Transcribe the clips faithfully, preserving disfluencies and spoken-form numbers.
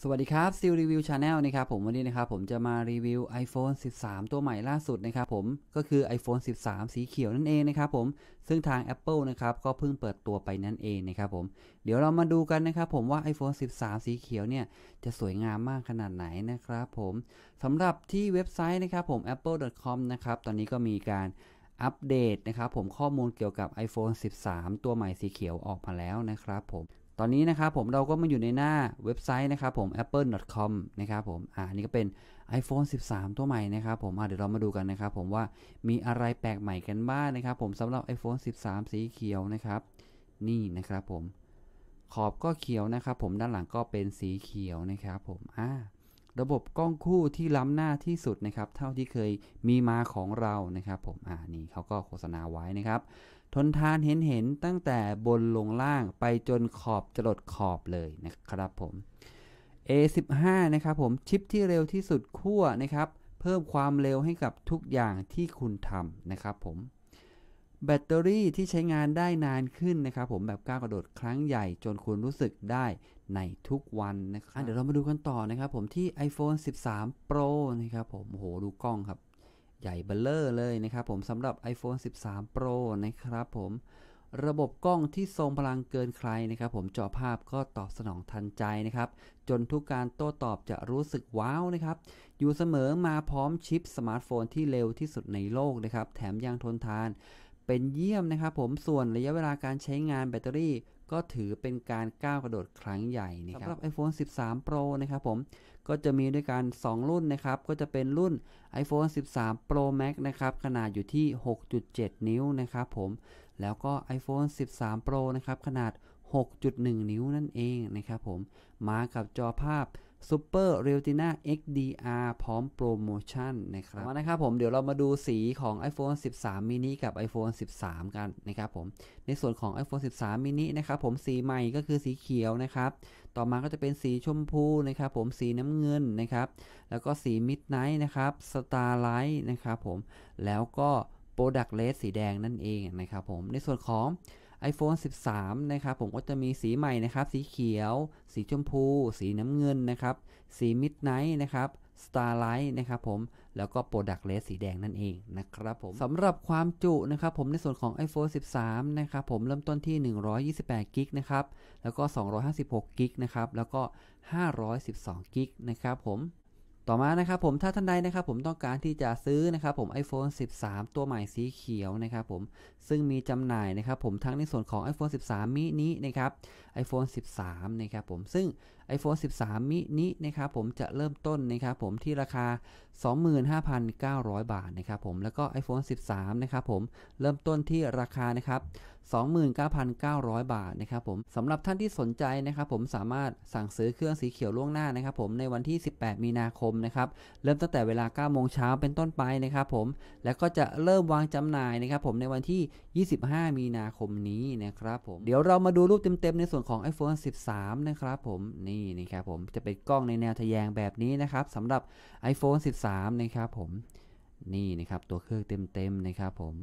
สวัสดีครับซิลรีวิวชาแนลนะครับผมวันนี้นะครับผมจะมารีวิว iPhone สิบสาม ตัวใหม่ล่าสุดนะครับผมก็คือ iPhone สิบสาม สีเขียวนั่นเองนะครับผมซึ่งทาง Apple นะครับก็เพิ่งเปิดตัวไปนั่นเองนะครับผมเดี๋ยวเรามาดูกันนะครับผมว่า iPhone สิบสาม สีเขียวเนี่ยจะสวยงามมากขนาดไหนนะครับผมสำหรับที่เว็บไซต์นะครับผม แอปเปิล ดอท คอม นะครับตอนนี้ก็มีการอัปเดตนะครับผมข้อมูลเกี่ยวกับ iPhone สิบสาม ตัวใหม่สีเขียวออกมาแล้วนะครับผมตอนนี้นะครับผมเราก็มาอยู่ในหน้าเว็บไซต์นะครับผม แอปเปิล ดอท คอม นะครับผมอ่านี่ก็เป็น iPhone สิบสาม ตัวใหม่นะครับผมเดี๋ยวเรามาดูกันนะครับผมว่ามีอะไรแปลกใหม่กันบ้างนะครับผมสำหรับ iPhone สิบสาม สีเขียวนะครับนี่นะครับผมขอบก็เขียวนะครับผมด้านหลังก็เป็นสีเขียวนะครับผมอ่าระบบกล้องคู่ที่ล้ำหน้าที่สุดนะครับเท่าที่เคยมีมาของเรานะครับผมอ่านี่เขาก็โฆษณาไว้นะครับทนทานเห็นเห็นตั้งแต่บนลงล่างไปจนขอบจรดขอบเลยนะครับผม เอ สิบห้า นะครับผมชิปที่เร็วที่สุดขั้วนะครับเพิ่มความเร็วให้กับทุกอย่างที่คุณทำนะครับผมแบตเตอรี่ที่ใช้งานได้นานขึ้นนะครับผมแบบก้าวกระโดดครั้งใหญ่จนคุณรู้สึกได้ในทุกวันนะครับเดี๋ยวเรามาดูกันต่อนะครับผมที่ iPhone สิบสาม Pro นะครับผมโอ้โหดูกล้องครับใหญ่เบ้อเร่อเลยนะครับผมสำหรับ iPhone สิบสาม Pro นะครับผมระบบกล้องที่ทรงพลังเกินใครนะครับผมจอภาพก็ตอบสนองทันใจนะครับจนทุกการโต้ตอบจะรู้สึกว้าวนะครับอยู่เสมอมาพร้อมชิปสมาร์ทโฟนที่เร็วที่สุดในโลกนะครับแถมยังทนทานเป็นเยี่ยมนะครับผมส่วนระยะเวลาการใช้งานแบตเตอรี่ก็ถือเป็นการก้าวกระโดดครั้งใหญ่นะครับสำหรับ iPhone สิบสาม Pro นะครับผมก็จะมีด้วยกันสองรุ่นนะครับก็จะเป็นรุ่น iPhone สิบสาม Pro Max นะครับขนาดอยู่ที่ หกจุดเจ็ด นิ้วนะครับผมแล้วก็ iPhone สิบสาม Pro นะครับขนาด หกจุดหนึ่ง นิ้วนั่นเองนะครับผมมากับจอภาพ Super Retina เอ็กซ์ ดี อาร์ พร้อมโปรโมชั่นนะครับมานะครับผมเดี๋ยวเรามาดูสีของ iPhone สิบสาม mini กับ iPhone สิบสาม กันนะครับผมในส่วนของ iPhone สิบสาม mini นะครับผมสีใหม่ก็คือสีเขียวนะครับต่อมาก็จะเป็นสีชมพูนะครับผมสีน้ำเงินนะครับแล้วก็สี Midnight นะครับ Starlight นะครับผมแล้วก็ Product Red สีแดงนั่นเองนะครับผมในส่วนของiPhone สิบสาม นะครับผมก็จะมีสีใหม่นะครับสีเขียวสีชมพูสีน้ำเงินนะครับสี Midnight นะครับ Starlight นะครับผมแล้วก็ Product Red สีแดงนั่นเองนะครับผมสำหรับความจุนะครับผมในส่วนของ iPhone สิบสาม นะครับผมเริ่มต้นที่หนึ่งร้อยยี่สิบแปดกิกะนะครับแล้วก็สองร้อยห้าสิบหกกิกะนะครับแล้วก็ห้าร้อยสิบสองกิกะนะครับผมต่อมานะครับผมถ้าท่านใดนะครับผมต้องการที่จะซื้อนะครับผม iPhone สิบสาม ตัวใหม่สีเขียวนะครับผมซึ่งมีจำหน่ายนะครับผมทั้งในส่วนของ iPhone สิบสาม mini นะครับ iPhone สิบสาม นะครับผมซึ่ง iPhone สิบสาม mini นะครับผมจะเริ่มต้นนะครับผมที่ราคา สองหมื่นห้าพันเก้าร้อย บาทนะครับผมแล้วก็ iPhone สิบสาม นะครับผมเริ่มต้นที่ราคานะครับ สองหมื่นเก้าพันเก้าร้อย บาทนะครับผมสำหรับท่านที่สนใจนะครับผมสามารถสั่งซื้อเครื่องสีเขียวล่วงหน้านะครับผมในวันที่สิบแปดมีนาคมนะครับเริ่มตั้งแต่เวลาเก้าโมงเช้าเป็นต้นไปนะครับผมแล้วก็จะเริ่มวางจำหน่ายนะครับผมในวันที่ยี่สิบห้ามีนาคมนี้นะครับผมเดี๋ยวเรามาดูรูปเต็มๆในส่วนของ iPhone สิบสาม นะครับผมนี่นะครับผมจะเป็นกล้องในแนวทะแยงแบบนี้นะครับสำหรับ iPhone สิบสาม นะครับผมนี่นะครับตัวเครื่องเต็มๆนะครับผม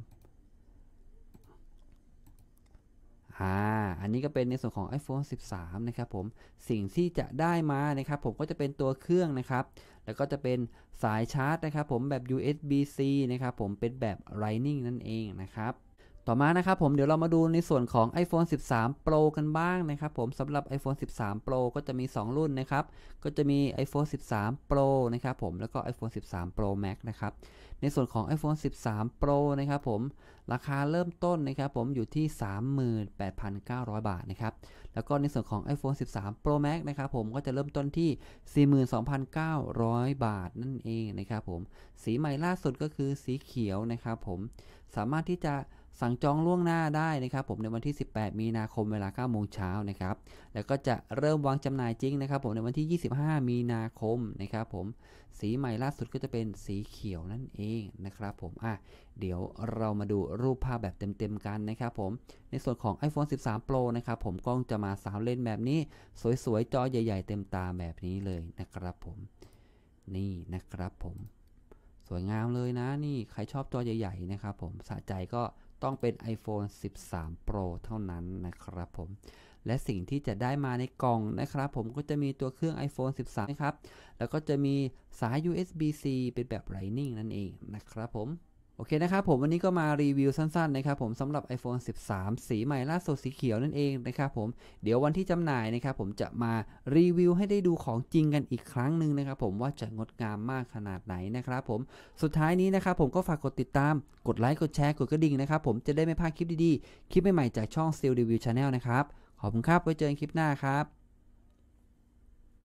อ่าอันนี้ก็เป็นในส่วนของ iPhone สิบสาม นะครับผมสิ่งที่จะได้มานะครับผมก็จะเป็นตัวเครื่องนะครับแล้วก็จะเป็นสายชาร์จนะครับผมแบบ ยู เอส บี ซี นะครับผมเป็นแบบ Lightning นั่นเองนะครับต่อมานะครับผมเดี๋ยวเรามาดูในส่วนของ iPhone สิบสาม Pro กันบ้างนะครับผมสำหรับ iPhone สิบสาม Pro ก็จะมีสองรุ่นนะครับก็จะมี iPhone สิบสาม Pro นะครับผมแล้วก็ iPhone สิบสาม Pro Max นะครับในส่วนของ iPhone สิบสาม Pro นะครับผมราคาเริ่มต้นนะครับผมอยู่ที่ สามหมื่นแปดพันเก้าร้อย บาทนะครับแล้วก็ในส่วนของ iPhone สิบสาม Pro Max นะครับผมก็จะเริ่มต้นที่ สี่หมื่นสองพันเก้าร้อย บาทนั่นเองนะครับผมสีใหม่ล่าสุดก็คือสีเขียวนะครับผมสามารถที่จะสั่งจองล่วงหน้าได้นะครับผมในวันที่สิบแปดมีนาคมเวลาเก้าโมงเช้านะครับแล้วก็จะเริ่มวางจำหน่ายจริงนะครับผมในวันที่ยี่สิบห้ามีนาคมนะครับผมสีใหม่ล่าสุดก็จะเป็นสีเขียวนั่นเองนะครับผมอ่ะเดี๋ยวเรามาดูรูปภาพแบบเต็มๆกันนะครับผมในส่วนของ iPhone สิบสาม Pro นะครับผมกล้องจะมาสาวเลนแบบนี้สวยๆจอใหญ่ๆเต็มตาแบบนี้เลยนะครับผมนี่นะครับผมสวยงามเลยนะนี่ใครชอบจอใหญ่ๆนะครับผมสะใจก็ต้องเป็น iPhone สิบสาม Pro เท่านั้นนะครับผมและสิ่งที่จะได้มาในกล่องนะครับผมก็จะมีตัวเครื่อง iPhone สิบสาม นะครับแล้วก็จะมีสาย ยู เอส บี ซี เป็นแบบ Lightning นั่นเองนะครับผมโอเคนะครับผมวันนี้ก็มารีวิวสั้นๆนะครับผมสำหรับ iPhone สิบสาม สีใหม่ล่าสุดสีเขียวนั่นเองนะครับผมเดี๋ยววันที่จำหน่ายนะครับผมจะมารีวิวให้ได้ดูของจริงกันอีกครั้งหนึ่งนะครับผมว่าจะงดงามมากขนาดไหนนะครับผมสุดท้ายนี้นะครับผมก็ฝากกดติดตามกดไลค์กดแชร์กดกระดิ่งนะครับผมจะได้ไม่พลาดคลิปดีๆคลิปใหม่ๆจากช่อง Steel Review Channel นะครับขอบคุณครับไว้เจอกันคลิปหน้าครับ